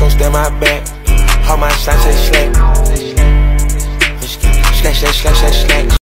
gon' stand my back. All my shots say slack.